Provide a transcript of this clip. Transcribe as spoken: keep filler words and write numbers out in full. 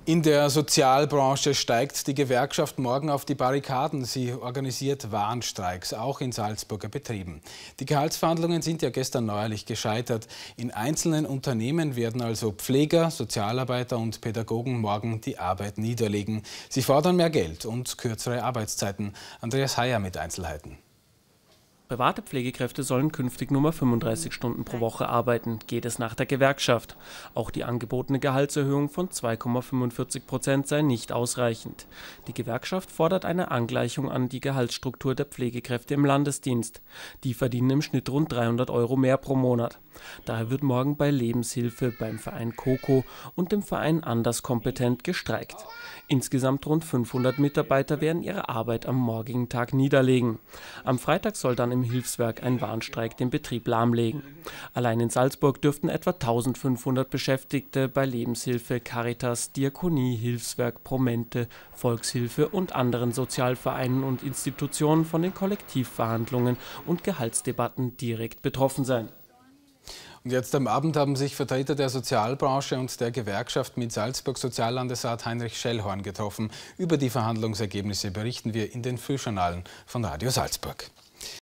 In der Sozialbranche steigt die Gewerkschaft morgen auf die Barrikaden. Sie organisiert Warnstreiks, auch in Salzburger Betrieben. Die Gehaltsverhandlungen sind ja gestern neuerlich gescheitert. In einzelnen Unternehmen werden also Pfleger, Sozialarbeiter und Pädagogen morgen die Arbeit niederlegen. Sie fordern mehr Geld und kürzere Arbeitszeiten. Andreas Heyer mit Einzelheiten. Private Pflegekräfte sollen künftig nur fünfunddreißig Stunden pro Woche arbeiten, geht es nach der Gewerkschaft. Auch die angebotene Gehaltserhöhung von zwei Komma fünfundvierzig Prozent sei nicht ausreichend. Die Gewerkschaft fordert eine Angleichung an die Gehaltsstruktur der Pflegekräfte im Landesdienst. Die verdienen im Schnitt rund dreihundert Euro mehr pro Monat. Daher wird morgen bei Lebenshilfe, beim Verein COCO und dem Verein Anders kompetent gestreikt. Insgesamt rund fünfhundert Mitarbeiter werden ihre Arbeit am morgigen Tag niederlegen. Am Freitag soll dann im Hilfswerk ein Warnstreik den Betrieb lahmlegen. Allein in Salzburg dürften etwa eintausendfünfhundert Beschäftigte bei Lebenshilfe, Caritas, Diakonie, Hilfswerk, Promente, Volkshilfe und anderen Sozialvereinen und Institutionen von den Kollektivverhandlungen und Gehaltsdebatten direkt betroffen sein. Und jetzt am Abend haben sich Vertreter der Sozialbranche und der Gewerkschaft mit Salzburgs Soziallandesrat Heinrich Schellhorn getroffen. Über die Verhandlungsergebnisse berichten wir in den Frühjournalen von Radio Salzburg.